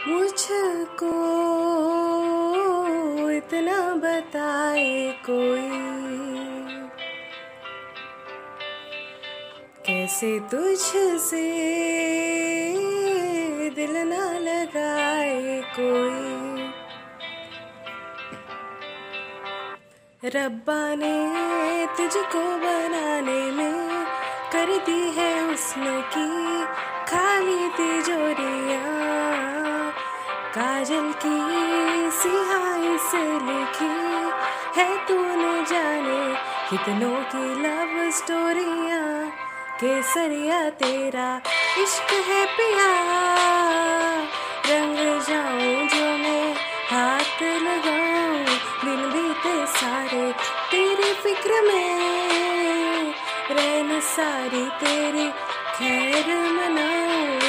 मुझको इतना बताए कोई, कैसे तुझसे दिल ना लगाए कोई। रब्बा ने तुझको बनाने में कर दी है हुस्न की खाली तिजोरियां, काजल की सिहाई से लिखी है तूने जाने कितनों की लव स्टोरियां। केसरिया तेरा इश्क है पिया, रंग जाऊं जो मैं हाथ लगाऊं, दिन बीते सारे तेरी फिक्र में, रैन सारी तेरी खैर मनाऊं।